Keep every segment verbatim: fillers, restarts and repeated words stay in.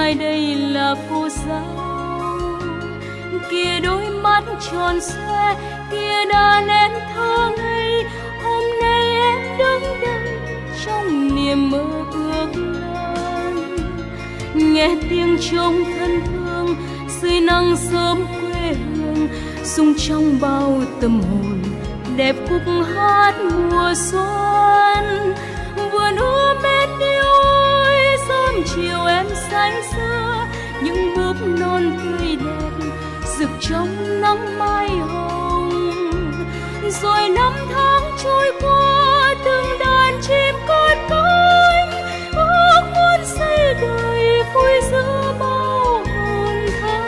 mai đây là cô giáo. Kia đôi mắt tròn xoe, kia đàn em thơ ngây, hôm nay em đứng đây trong niềm mơ ước lớn. Nghe tiếng trống thân thương dưới nắng sớm quê hương, rung trong bao tâm hồn đẹp khúc hát mùa xuân. Vườn ươm bên yêu ơi, sớm chiều em xanh xưa, những búp non tươi đẹp rực trong nắng mai hồng. Rồi năm tháng trôi qua, từng đàn chim cất cánh, ước muốn xây đời vui giữa bao hồn tha.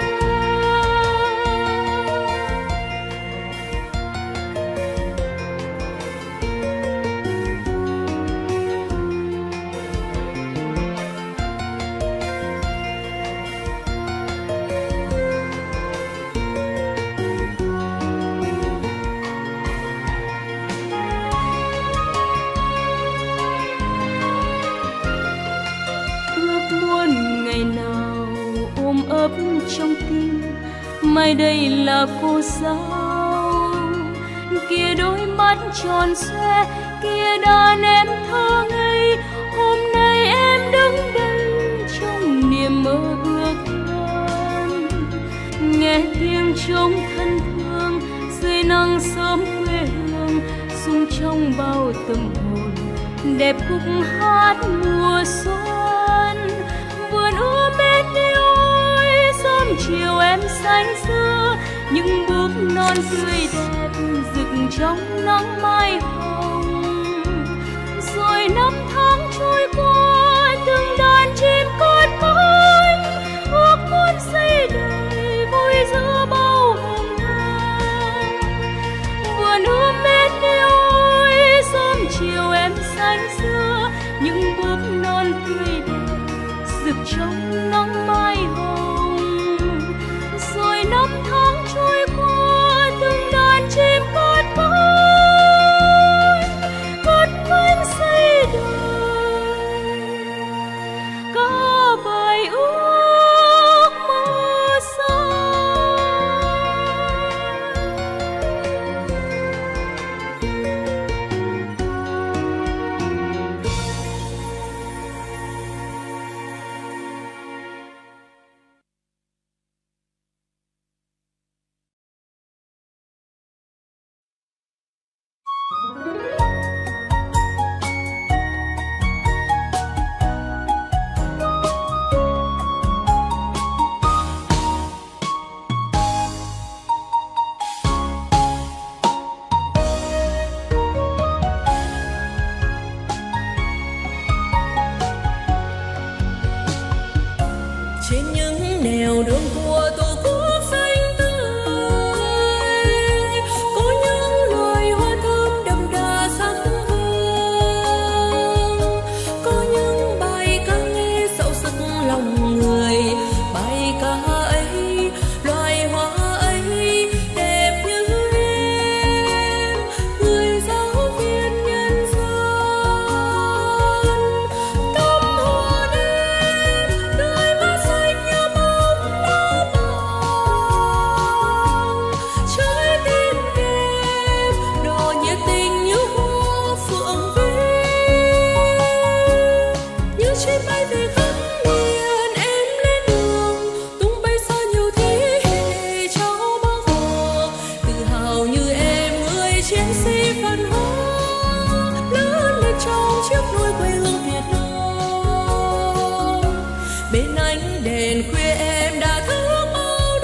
Ấp trong tim mai đây là cô giáo. Kia đôi mắt tròn xoe, kia đàn em thơ ngây, hôm nay em đứng đây trong niềm mơ ước lớn. Nghe tiếng trống thân thương dưới nắng sớm quê hương, rung trong bao tâm hồn đẹp khúc hát mùa xuân. Vườn ươm bên yêu sớm chiều em xanh xưa, những búp non tươi đẹp rực trong nắng mai hồng. Rồi năm tháng trôi qua, từng đàn chim cất cánh, ước muốn xây đời vui giữa bao hồng thang. Vườn ươm bên yêu ơi, sớm chiều em xanh xưa, những búp non tươi đẹp rực trong nắng mai hồng. Rồi năm tháng trôi qua, từng đàn chim cất cánh, cất cánh xây đời cả bài ước mơ xa. Trên những nẻo đường của tổ quốc xanh tươi, có những loài hoa thơm đậm đà sắc hương, có những bài ca nghe dạo sức lòng người. Bài ca ấy, loài hoa ấy đẹp như em, người giáo viên nhân dân. Tâm hồn em, đôi mắt xanh như bóng lá vàng, trái tim em đỏ nhiệt tình như hoa phượng vi. Như chim bay về khắp miền, em lên đường tung bay xa nhiều thế hệ cháu Bác Hồ. Tự hào như em, người chiến sĩ văn hóa lớn lên trong chiếc nôi quê hương Việt Nam. Bên ánh đèn khuya em đã thức bao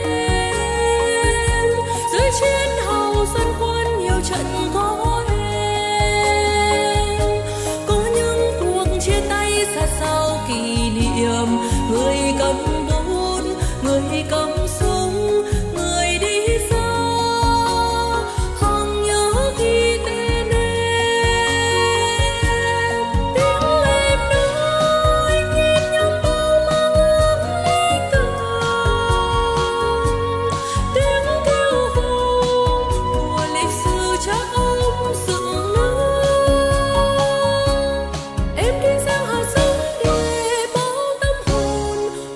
đêm, dưới chiến hào dân quân nhiều trận có em. Có những cuộc chia tay xa sau kỷ niệm, người cầm bút, người cầm súng, người đi xa hằng nhớ ghi tên em. Tiếng em nói nhịp nhàng bao mang ước lý tưởng, tiếng kêu hùng của lịch sử cha ông dựng nước. Em đi giang hà sông để bao tâm hồn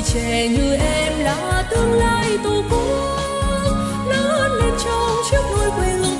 tuổi trẻ như em là tương lai tổ quốc lớn lên trong chiếc nôi quê hương.